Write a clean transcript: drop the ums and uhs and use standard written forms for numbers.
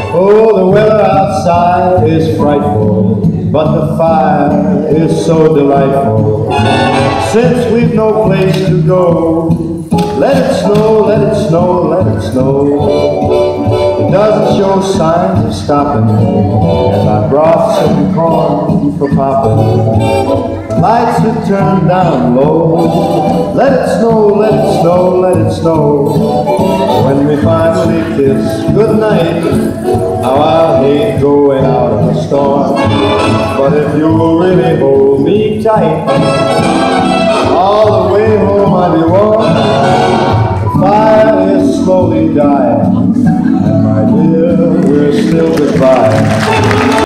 Oh, the weather outside is frightful, but the fire is so delightful. Since we've no place to go, let it snow, let it snow, let it snow. It doesn't show signs of stopping, and I brought some corn for popping. Lights are turned down low. Let it snow, let it snow, let it snow. When we finally kiss goodnight, how I'll hate going out in the storm. But if you'll really hold me tight, all the way home I'll be warm. The fire is slowly dying, and my dear, we're still goodbye.